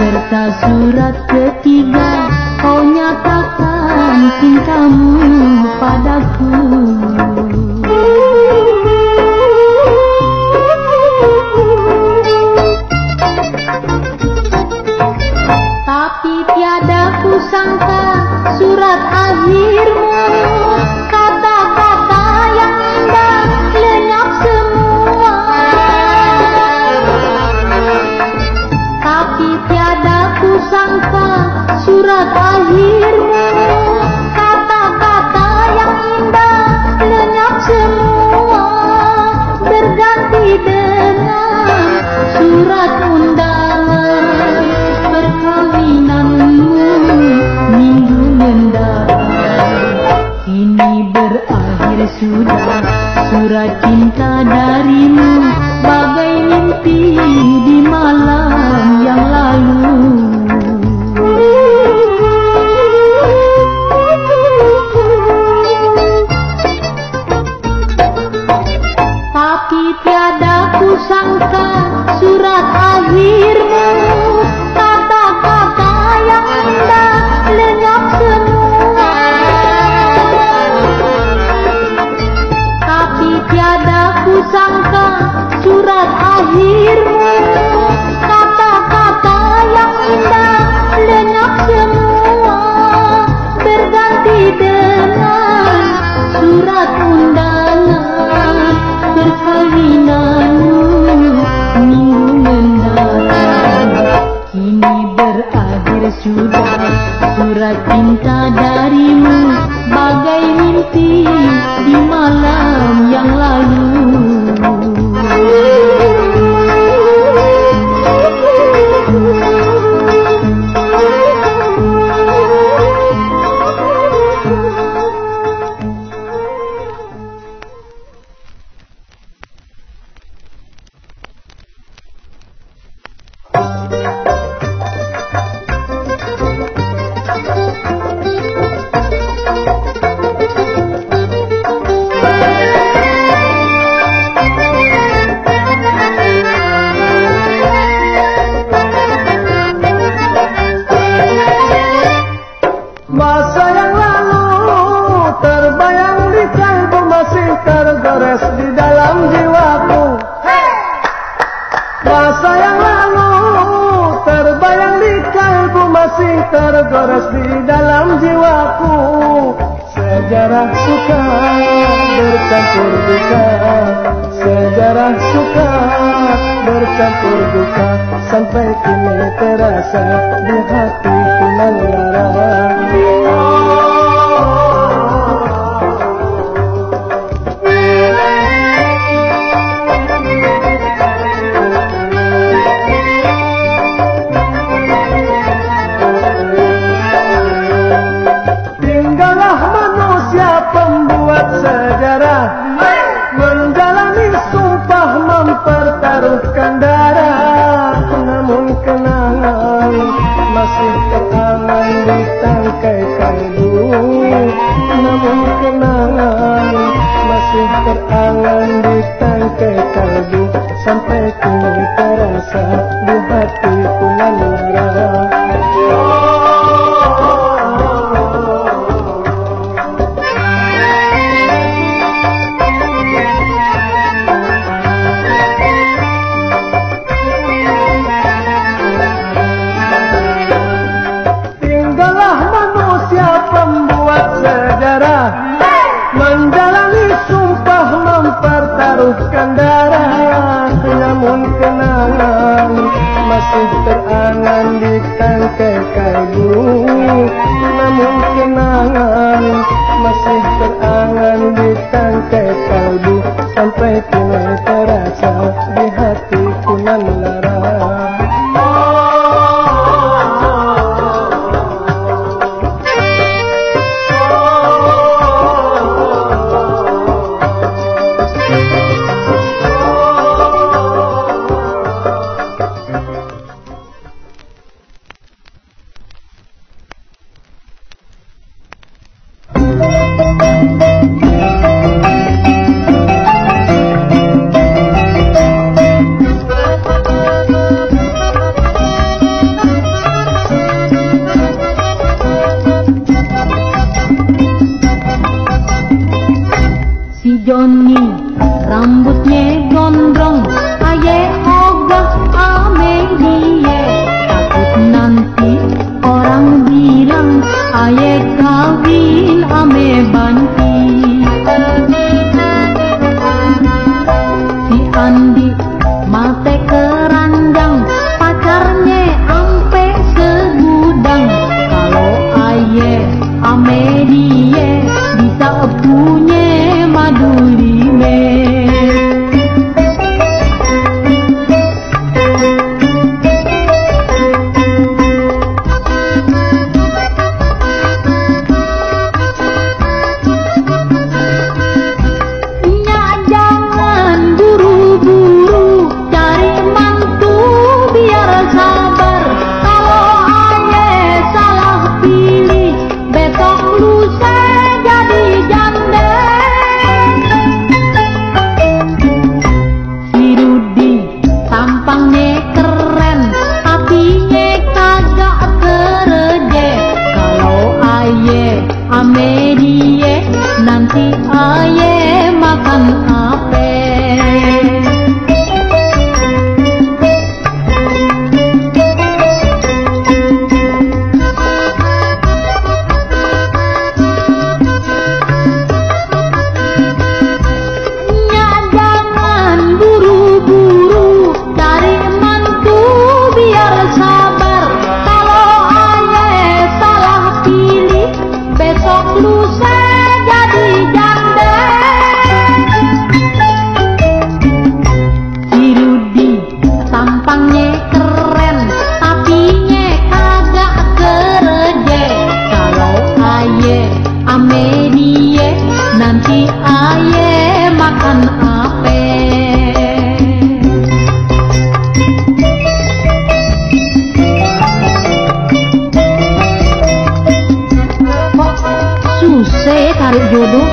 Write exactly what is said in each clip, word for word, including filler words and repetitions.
serta surat ketiga kau nyatakan cintamu padaku. Tapi tiada kusangka surat akhirmu, kata-kata yang indah lenyap semua. Tapi tiada kusangka surat akhirmu, kata-kata yang indah lenyap semua, berganti dengan surat undangan perkawinanmu minggu mendatang. Ini berakhir sudah surat cinta darimu, bagai mimpi di malam yang lalu. Tapi tiada kusangka surat akhirmu, kata-kata yang indah lenyap semua. Tapi tiada kusangka surat akhirmu, kata-kata yang indah lenyap semua, berganti dengan surat undangan perkawinanmu minggu mendatang. Kini berakhir sudah surat cinta darimu, bagai mimpi di malam yang lalu. Tergores di dalam jiwaku, sejarah suka bercampur duka, sejarah suka bercampur duka, sampai kini terasa di hatiku melara. Menjalani sumpah mempertaruhkan darah, namun kenangan masih terangan di tangkai kalbu, namun kenangan masih terangan di tangkai kalbu, sampai kini terasa di hatiku melara. Menjalani sumpah mempertaruhkan darah, namun kenangan masih terangan di tangkai kalbu, namun kenangan masih terangan di tangkai kalbu, sampai kini terasa di hatiku melara. Thank you. mate keranjang, pacarnya ampe segudang. Kalau aye ame die bisa punya madu lime. Nanti aye makan ape? Nya jangan buru-buru cari mantu biar sabar. Kalau aye salah pilih besok lusa jadi janda. Si Rudi tampangnya keren tapi nye kagak kerje. Kalau aye ame die nanti aye makan ape? Susah tarik jodoh.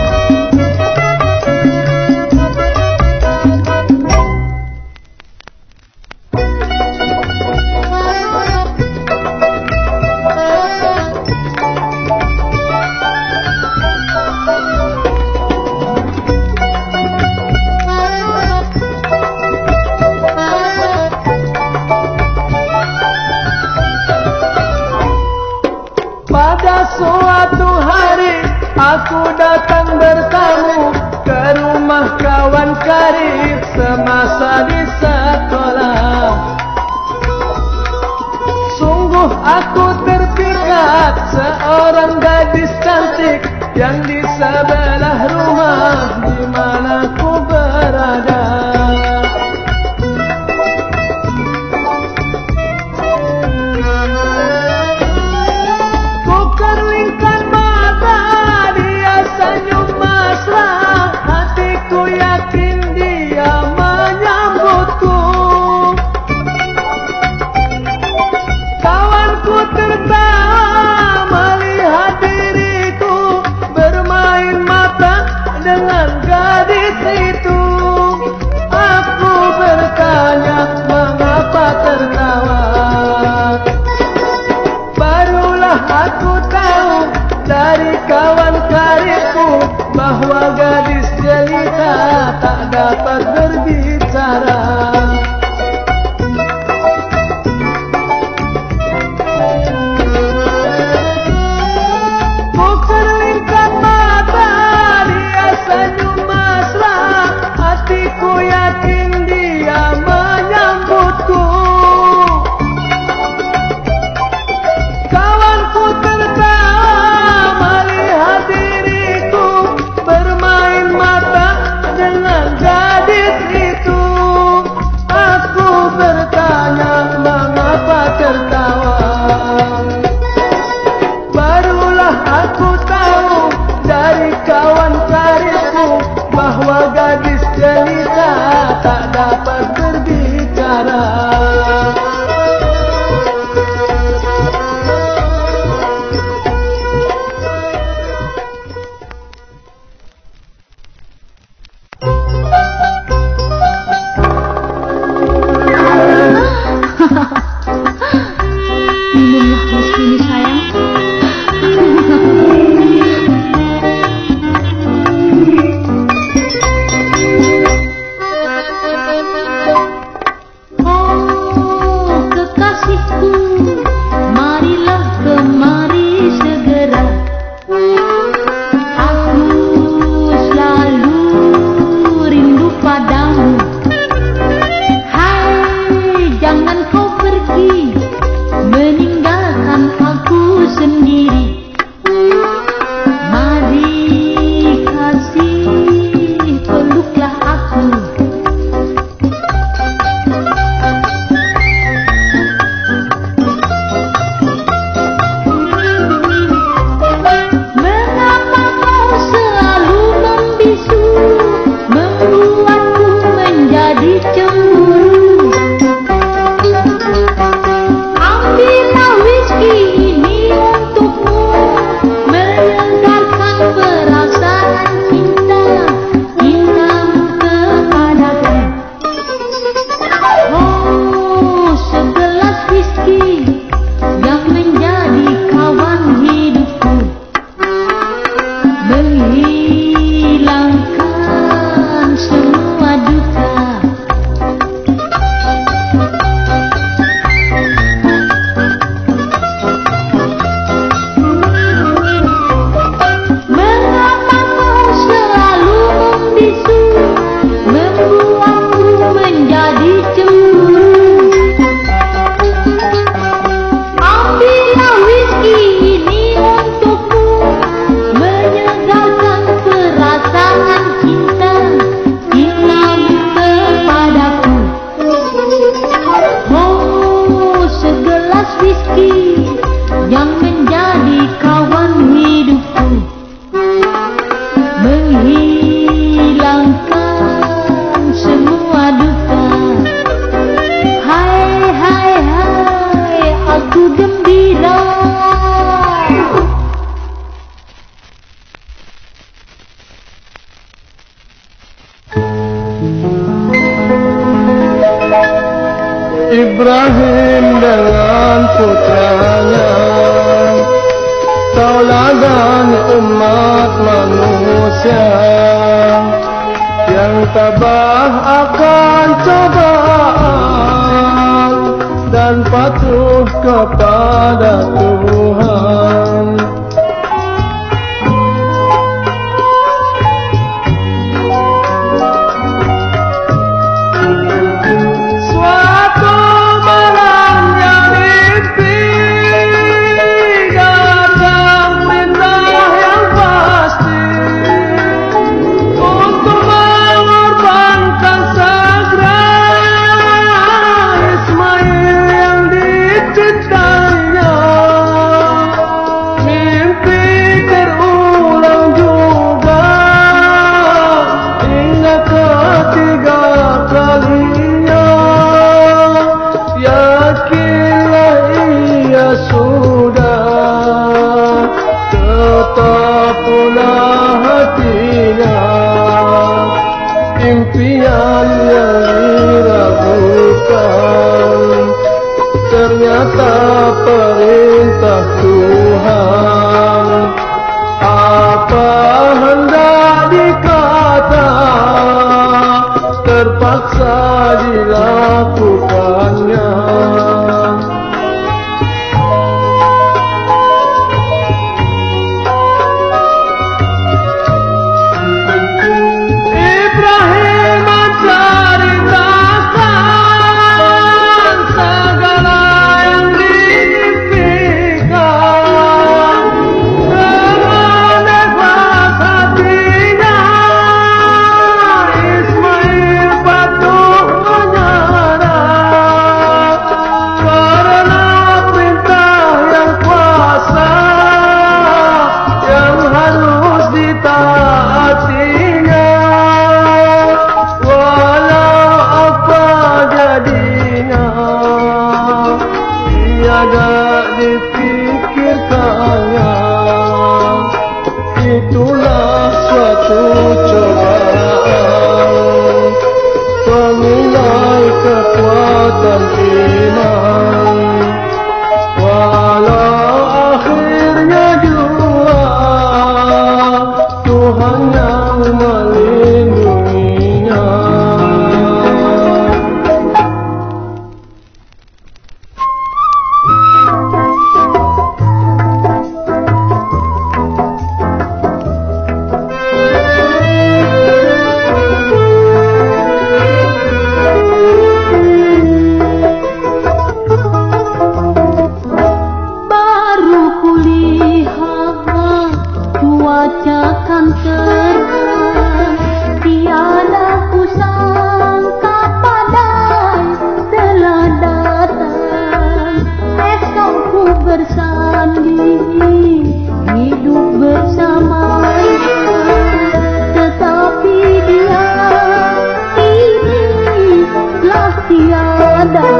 Pada suatu hari aku datang bertamu ke rumah kawan karib semasa di sekolah. Sungguh aku terpikat seorang gadis cantik yang di sebelah rumah di mana ku berada. Dari kawan karibku bahwa gadis jelita tak dapat berbicara. Ku kerlingkan mata, dia senyum mesra, hatiku yakin dia menyambutku. Kawanku tertawa diriku bermain mata dengan gadis itu. Aku bertanya mengapa tertawa. Barulah aku tahu dari kawan karibku bahwa gadis jelita tak dapat berbicara. Ibrahim dengan putranya, tauladan umat manusia yang tabah akan cobaan dan patuh kepada Tuhan. Impian yang diragukan ternyata perintah Tuhan. Apa hendak dikata, terpaksa dilakukannya. Itulah suatu cobaan penilai kekuatan iman. Walau akhirnya jua Tuhan yang melindunginya. Kan terang, tiada kusangka badai telah datang. Esok ku bersanding hidup bersamanya, tetapi dia kini telah tiada.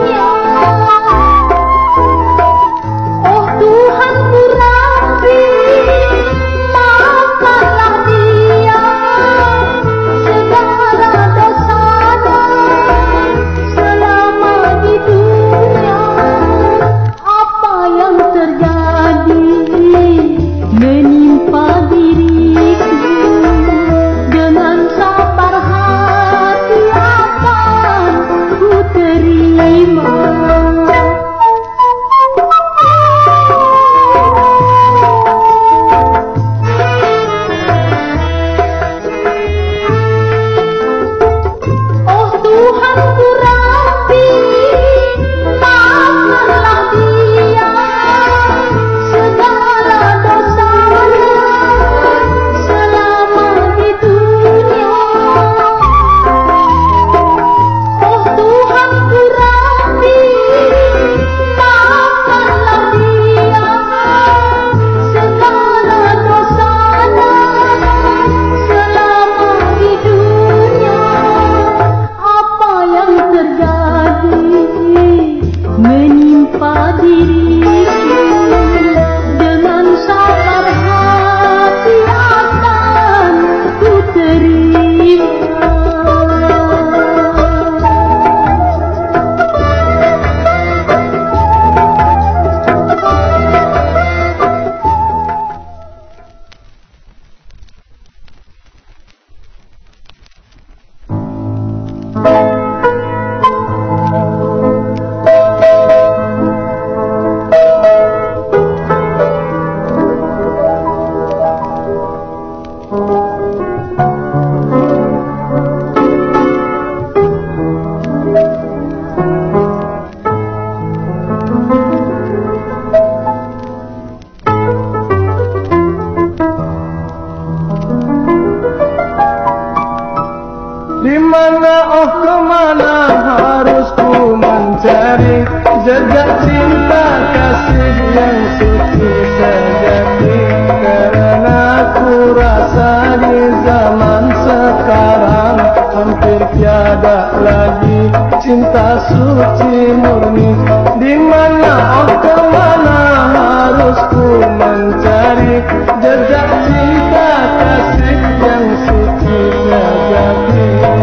Tuhan ku Rabbi, jejak cinta kasih yang suci sejati. Karena ku rasa di zaman sekarang hampir tiada lagi cinta suci murni. Di mana oh kemana harus ku mencari jejak cinta kasih yang suci sejati.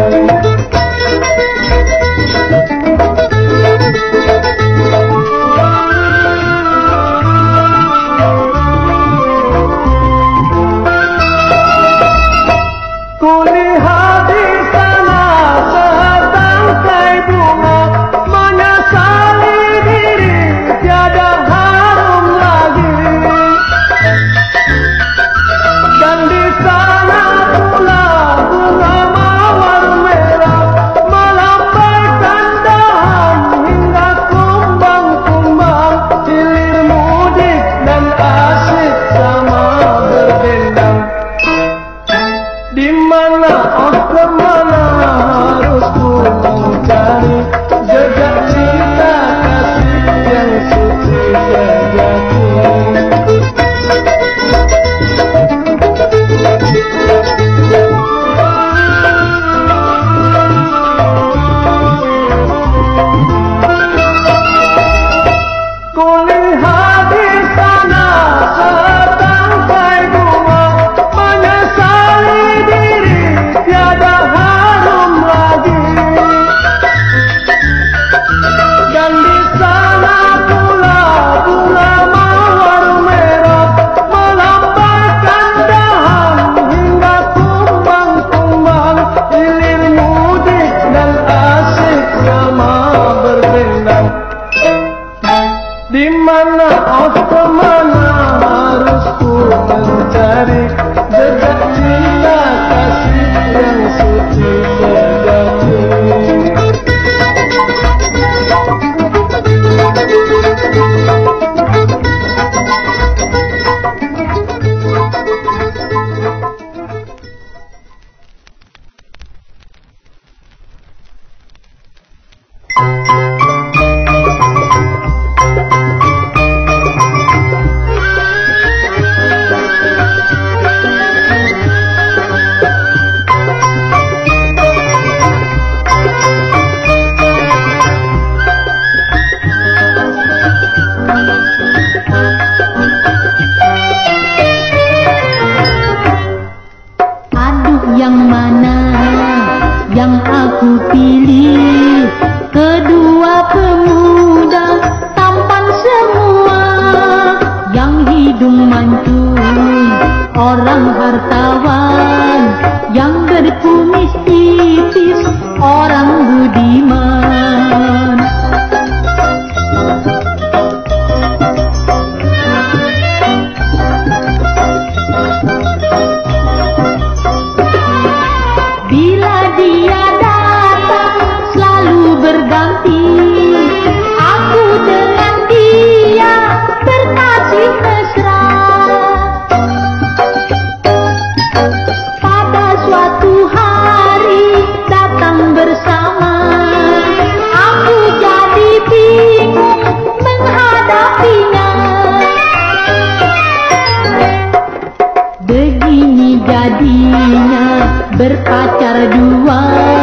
Berpacar dua,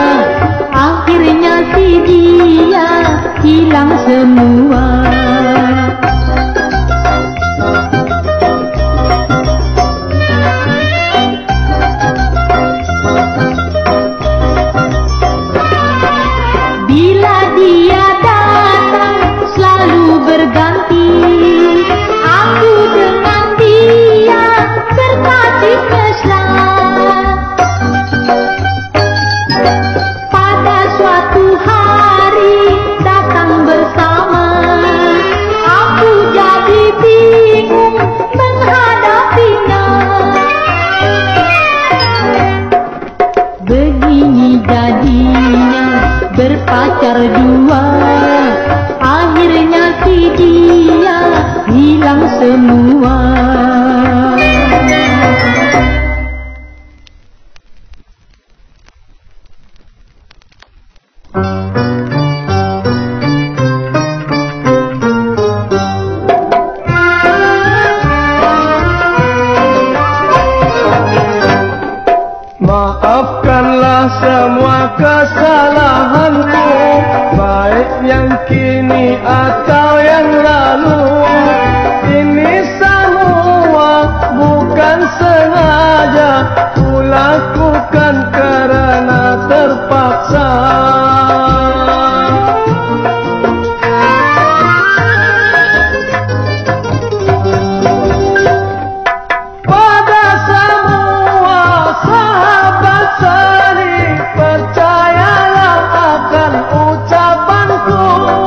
akhirnya si dia hilang semua. Bila dia datang selalu berganti, aku dengan dia berkasih mesra. Pada suatu hari datang bersama, aku jadi bingung menghadapinya. Begini jadinya berpacar dua, akhirnya si dia hilang semua. semua kesalahanku, baik yang kini atau yang lalu. Ini semua bukan sengaja, ku lakukan karena terpaksa. Pada semua sahabat seni, percayalah akan ucapanku.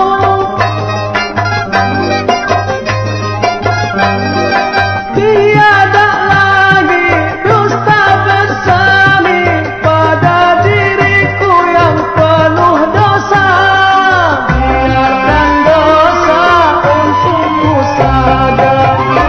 Tiada lagi dusta bersemi pada diriku yang penuh dosa. Biarkan dosa untukku saja.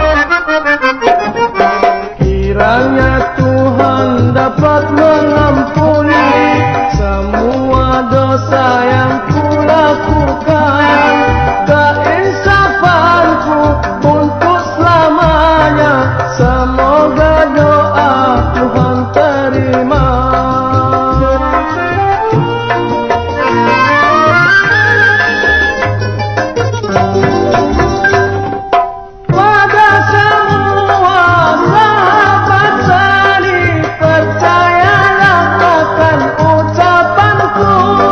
Kiranya Tuhan dapat mengampuni semua dosa yang kulakukan. Keinsafanku untuk selamanya, semoga doa Tuhan terima. Pada semua sahabat seni, percayalah akan ucapanku.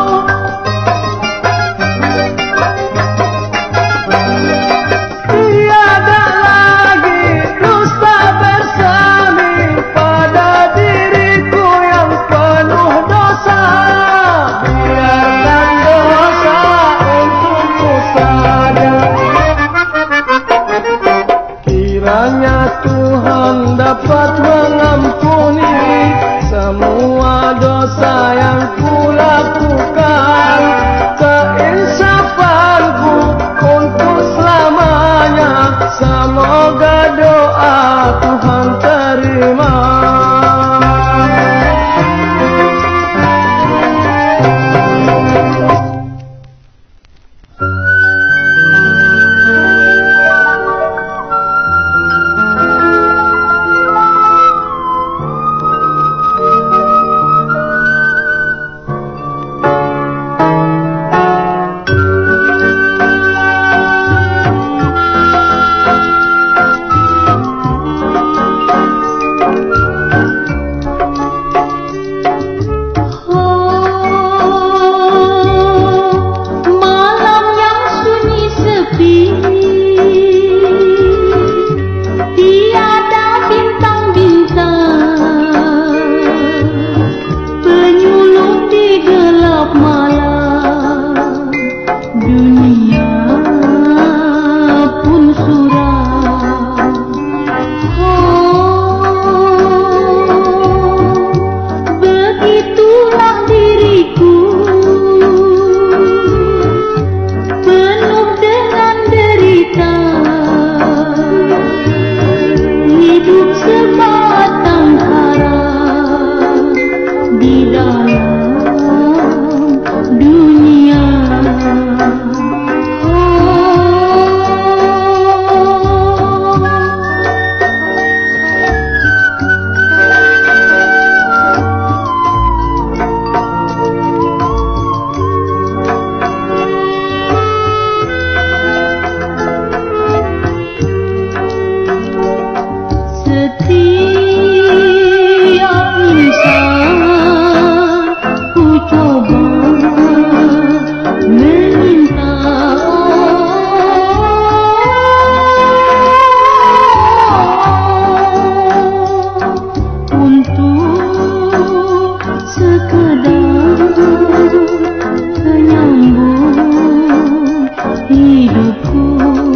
Tiada lagi dusta bersemi pada diriku yang penuh dosa. Biarkan dosa untukku saja. Kiranya Tuhan dapat mengampuni semua dosa yang kulakukan. Keinsafanku untuk selamanya, semoga doa Tuhan terima. Malam yang sunyi sepi, tiada bintang-bintang, penyuluh di gelap malam, dunia pun suram. Oh, begitulah diriku, penuh dengan derita, hidup sebatang kara di dalam dunia. Setiap insan ku coba meminta untuk sekedar menyambung hidupku.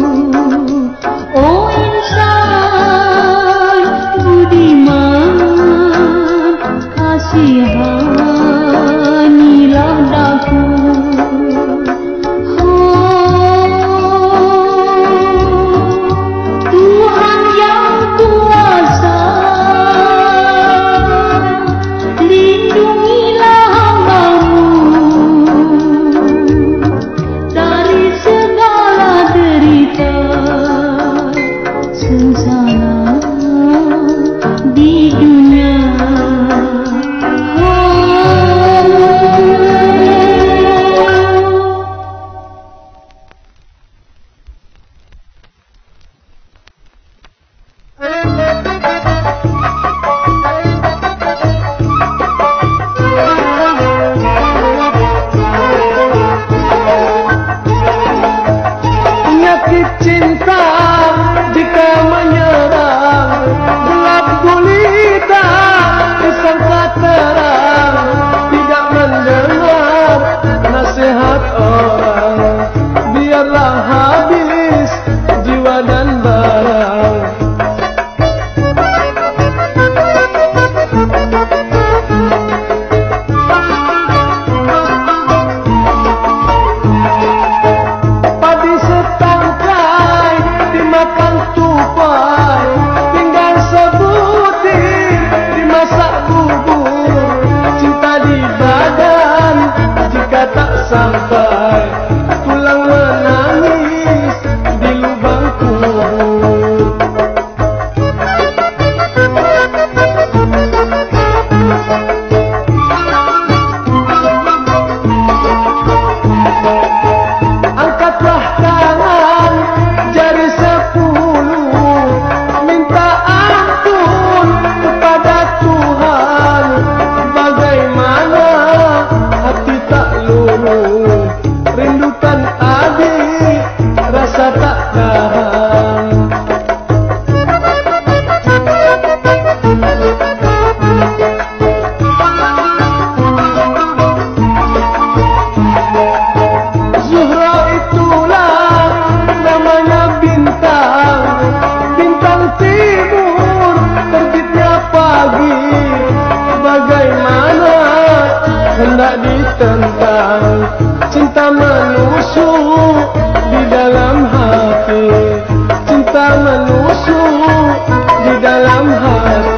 Oh insan budiman, kasihanilah daku. Oh, Tuhan yang kuasa, lindungilah hamba-Mu dari segala derita sengsara di dunia. Oh, hendak ditentang. Cinta menusuk di dalam hati, cinta menusuk di dalam hati.